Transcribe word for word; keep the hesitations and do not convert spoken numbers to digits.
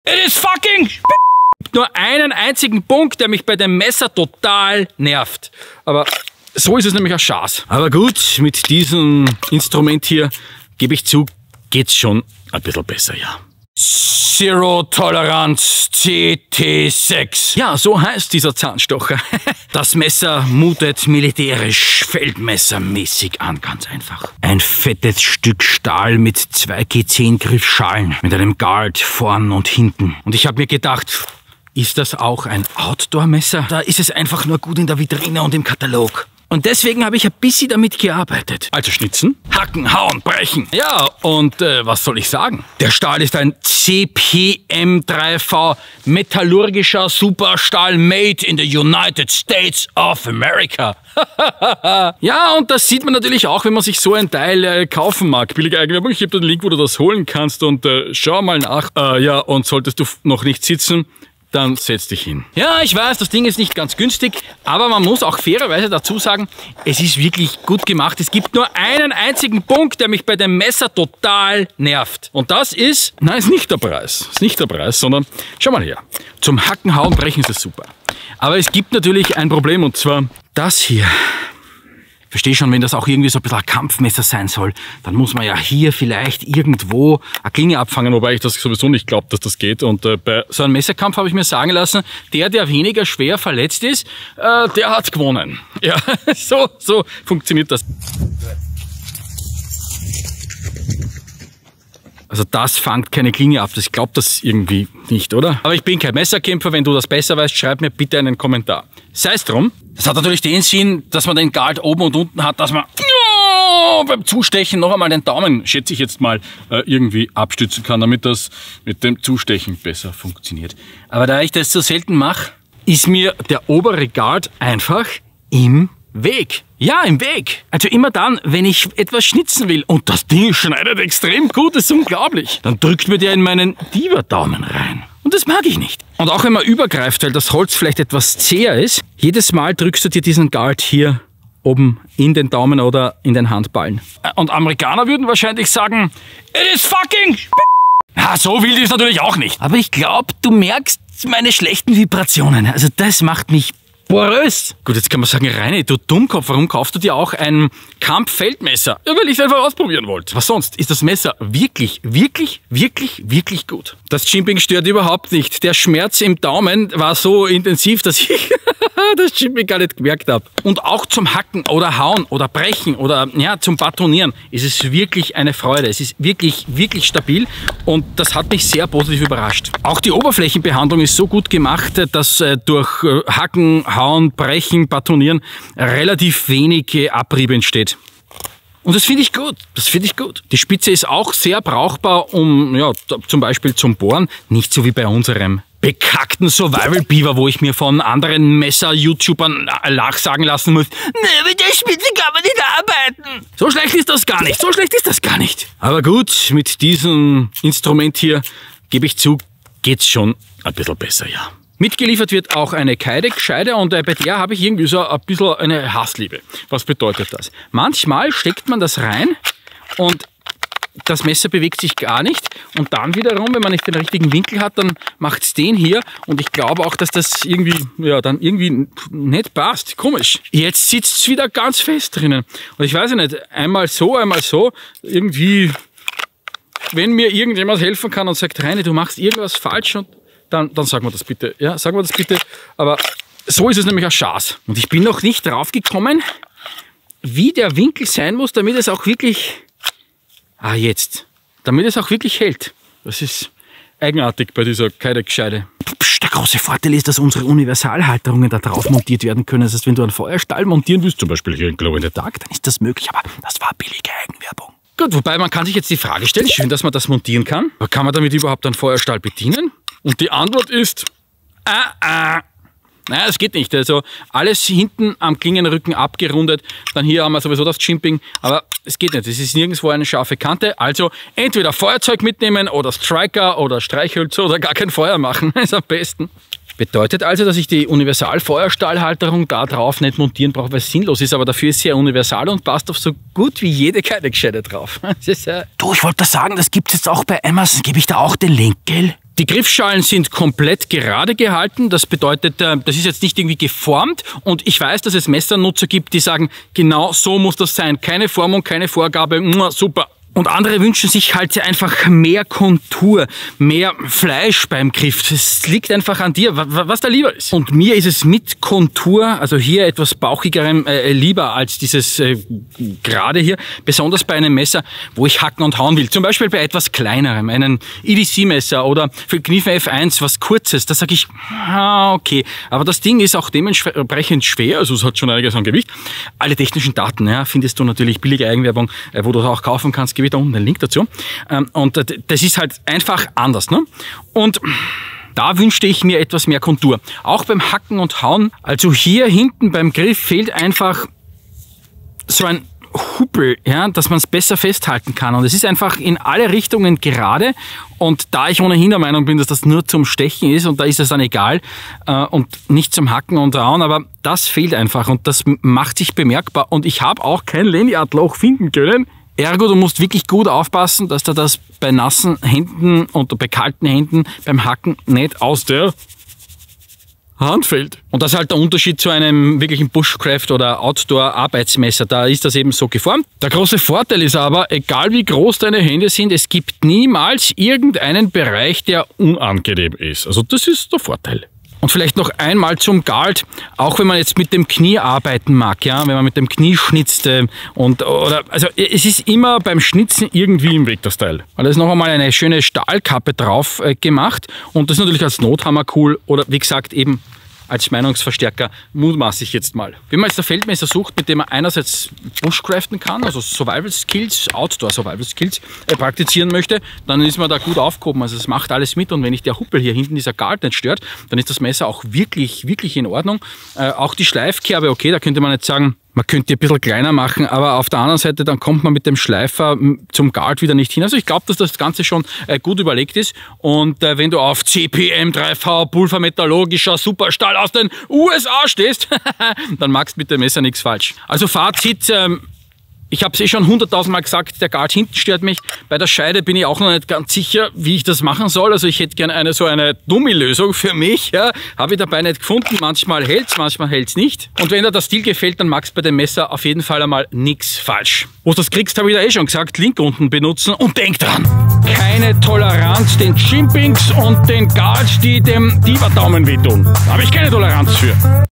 It is fucking nur einen einzigen Punkt, der mich bei dem Messer total nervt. Aber so ist es nämlich ein Schatz. Aber gut, mit diesem Instrument hier, gebe ich zu, geht's schon ein bisschen besser, ja. Zero Toleranz C T sechs. Ja, so heißt dieser Zahnstocher. Das Messer mutet militärisch, feldmessermäßig an, ganz einfach. Ein fettes Stück Stahl mit zwei G zehn Griffschalen, mit einem Guard vorn und hinten. Und ich habe mir gedacht, ist das auch ein Outdoor-Messer? Da ist es einfach nur gut in der Vitrine und im Katalog. Und deswegen habe ich ein bisschen damit gearbeitet. Also schnitzen, hacken, hauen, brechen. Ja, und äh, was soll ich sagen? Der Stahl ist ein C P M drei V metallurgischer Superstahl made in the United States of America. Ja, und das sieht man natürlich auch, wenn man sich so ein Teil äh, kaufen mag. Billige Eigenwerbung, ich habe da den Link, wo du das holen kannst und äh, schau mal nach. Äh, ja, und solltest du noch nicht sitzen, dann setz dich hin. Ja, ich weiß, das Ding ist nicht ganz günstig, aber man muss auch fairerweise dazu sagen, es ist wirklich gut gemacht. Es gibt nur einen einzigen Punkt, der mich bei dem Messer total nervt. Und das ist, nein, ist nicht der Preis. Ist nicht der Preis, sondern, schau mal her. Zum Hacken, Hauen, Brechen ist das super. Aber es gibt natürlich ein Problem, und zwar das hier. Verstehe schon, wenn das auch irgendwie so ein bisschen ein Kampfmesser sein soll, dann muss man ja hier vielleicht irgendwo eine Klinge abfangen, wobei ich das sowieso nicht glaube, dass das geht. Und äh, bei so einem Messerkampf habe ich mir sagen lassen, der, der weniger schwer verletzt ist, äh, der hat gewonnen. Ja, so, so funktioniert das. Also das fängt keine Klinge ab. Ich glaube das irgendwie nicht, oder? Aber ich bin kein Messerkämpfer. Wenn du das besser weißt, schreib mir bitte einen Kommentar. Sei es drum. Das hat natürlich den Sinn, dass man den Guard oben und unten hat, dass man oh, beim Zustechen noch einmal den Daumen, schätze ich jetzt mal, äh, irgendwie abstützen kann, damit das mit dem Zustechen besser funktioniert. Aber da ich das so selten mache, ist mir der obere Guard einfach im Weg. Ja, im Weg. Also immer dann, wenn ich etwas schnitzen will und das Ding schneidet extrem gut, das ist unglaublich, dann drückt mir der in meinen Diva-Daumen rein. Und das mag ich nicht. Und auch wenn man übergreift, weil das Holz vielleicht etwas zäher ist, jedes Mal drückst du dir diesen Guard hier oben in den Daumen oder in den Handballen. Und Amerikaner würden wahrscheinlich sagen, it is fucking ja, so wild ist natürlich auch nicht. Aber ich glaube, du merkst meine schlechten Vibrationen. Also das macht mich porös. Gut, jetzt kann man sagen, Reini, du Dummkopf, warum kaufst du dir auch ein Kampffeldmesser? Ja, weil ich es einfach ausprobieren wollte. Was sonst? Ist das Messer wirklich, wirklich, wirklich, wirklich gut. Das Jimping stört überhaupt nicht. Der Schmerz im Daumen war so intensiv, dass ich das Jimping gar nicht gemerkt habe. Und auch zum Hacken oder Hauen oder Brechen oder ja, zum Batonieren ist es wirklich eine Freude. Es ist wirklich, wirklich stabil und das hat mich sehr positiv überrascht. Auch die Oberflächenbehandlung ist so gut gemacht, dass äh, durch äh, Hacken, Hauen, Brechen, Batonieren relativ wenig Abrieb entsteht. Und das finde ich gut. Das finde ich gut. Die Spitze ist auch sehr brauchbar, um ja, zum Beispiel zum Bohren. Nicht so wie bei unserem bekackten Survival Beaver, wo ich mir von anderen Messer-YouTubern nachsagen lassen muss, nee, mit der Spitze kann man nicht arbeiten. So schlecht ist das gar nicht. So schlecht ist das gar nicht. Aber gut, mit diesem Instrument hier, gebe ich zu, geht's schon ein bisschen besser, ja. Mitgeliefert wird auch eine Kydex-Scheide und bei der habe ich irgendwie so ein bisschen eine Hassliebe. Was bedeutet das? Manchmal steckt man das rein und das Messer bewegt sich gar nicht und dann wiederum, wenn man nicht den richtigen Winkel hat, dann macht es den hier und ich glaube auch, dass das irgendwie, ja, dann irgendwie nicht passt. Komisch. Jetzt sitzt es wieder ganz fest drinnen und ich weiß nicht, einmal so, einmal so, irgendwie, wenn mir irgendjemand helfen kann und sagt, Reini, du machst irgendwas falsch und Dann, dann sag mir das bitte. Ja, sag mir das bitte. Aber so ist es nämlich ein Schatz. Und ich bin noch nicht drauf gekommen, wie der Winkel sein muss, damit es auch wirklich... Ah, jetzt. Damit es auch wirklich hält. Das ist eigenartig bei dieser Kydex-Scheide. Der große Vorteil ist, dass unsere Universalhalterungen da drauf montiert werden können. Das heißt, wenn du einen Feuerstahl montieren willst, zum Beispiel hier in Glow in the Dark, dann ist das möglich. Aber das war billige Eigenwerbung. Gut, wobei man kann sich jetzt die Frage stellen, schön, dass man das montieren kann. Aber kann man damit überhaupt einen Feuerstahl bedienen? Und die Antwort ist, ah, ah. Naja, es geht nicht. Also alles hinten am Klingenrücken abgerundet. Dann hier haben wir sowieso das Jimping. Aber es geht nicht. Es ist nirgendwo eine scharfe Kante. Also entweder Feuerzeug mitnehmen oder Striker oder Streichhölzer oder gar kein Feuer machen. Das ist am besten. Bedeutet also, dass ich die Universal-Feuerstahlhalterung da drauf nicht montieren brauche, weil es sinnlos ist. Aber dafür ist sie ja universal und passt auf so gut wie jede Kydex-Scheide drauf. Das ist, äh du, ich wollte sagen, das gibt es jetzt auch bei Amazon. Gebe ich da auch den Link, gell? Die Griffschalen sind komplett gerade gehalten. Das bedeutet, das ist jetzt nicht irgendwie geformt. Und ich weiß, dass es Messernutzer gibt, die sagen, genau so muss das sein. Keine Formung, keine Vorgabe, super. Und andere wünschen sich halt einfach mehr Kontur, mehr Fleisch beim Griff. Das liegt einfach an dir, was da lieber ist. Und mir ist es mit Kontur, also hier etwas bauchigerem, äh, lieber als dieses äh, gerade hier. Besonders bei einem Messer, wo ich hacken und hauen will. Zum Beispiel bei etwas kleinerem, einem E D C-Messer oder für Knife F eins, was Kurzes. Da sage ich, ah, okay. Aber das Ding ist auch dementsprechend schwer, also es hat schon einiges an Gewicht. Alle technischen Daten ja, findest du natürlich, billige Eigenwerbung, äh, wo du auch kaufen kannst, gebe ich da unten den Link dazu. Und das ist halt einfach anders. Ne? Und da wünschte ich mir etwas mehr Kontur. Auch beim Hacken und Hauen. Also hier hinten beim Griff fehlt einfach so ein Huppel, ja, dass man es besser festhalten kann. Und es ist einfach in alle Richtungen gerade. Und da ich ohnehin der Meinung bin, dass das nur zum Stechen ist und da ist es dann egal äh, und nicht zum Hacken und Hauen, aber das fehlt einfach und das macht sich bemerkbar. Und ich habe auch kein Lanyardloch finden können. Ergo, du musst wirklich gut aufpassen, dass da das bei nassen Händen und bei kalten Händen beim Hacken nicht aus der Hand fällt. Und das ist halt der Unterschied zu einem wirklichen Bushcraft oder Outdoor-Arbeitsmesser. Da ist das eben so geformt. Der große Vorteil ist aber, egal wie groß deine Hände sind, es gibt niemals irgendeinen Bereich, der unangenehm ist. Also das ist der Vorteil. Und vielleicht noch einmal zum Guard, auch wenn man jetzt mit dem Knie arbeiten mag, ja, wenn man mit dem Knie schnitzt äh, und oder also es ist immer beim Schnitzen irgendwie im Weg das Teil. Weil da ist noch einmal eine schöne Stahlkappe drauf äh, gemacht und das ist natürlich als Nothammer cool oder wie gesagt eben als Meinungsverstärker mutmaße ich jetzt mal. Wenn man jetzt ein Feldmesser sucht, mit dem man einerseits Bushcraften kann, also Survival Skills, Outdoor Survival Skills äh, praktizieren möchte, dann ist man da gut aufgehoben. Also es macht alles mit und wenn ich der Huppel hier hinten, dieser Guard nicht stört, dann ist das Messer auch wirklich, wirklich in Ordnung. Äh, auch die Schleifkerbe, okay, da könnte man jetzt sagen, man könnte die ein bisschen kleiner machen, aber auf der anderen Seite, dann kommt man mit dem Schleifer zum Guard wieder nicht hin. Also ich glaube, dass das Ganze schon äh, gut überlegt ist. Und äh, wenn du auf C P M drei V, pulvermetallogischer Superstahl aus den U S A stehst, dann magst du mit dem Messer nichts falsch. Also Fazit, ähm, ich habe es eh schon hunderttausend Mal gesagt, der Guard hinten stört mich. Bei der Scheide bin ich auch noch nicht ganz sicher, wie ich das machen soll. Also ich hätte gerne eine so eine Dummy-Lösung für mich. Ja. Habe ich dabei nicht gefunden. Manchmal hält's, manchmal hält's nicht. Und wenn dir das Stil gefällt, dann magst du bei dem Messer auf jeden Fall einmal nichts falsch. Wo du das kriegst, habe ich da eh schon gesagt. Link unten benutzen und denk dran. Keine Toleranz den Chimpings und den Guards, die dem Diva-Daumen wehtun. Da habe ich keine Toleranz für.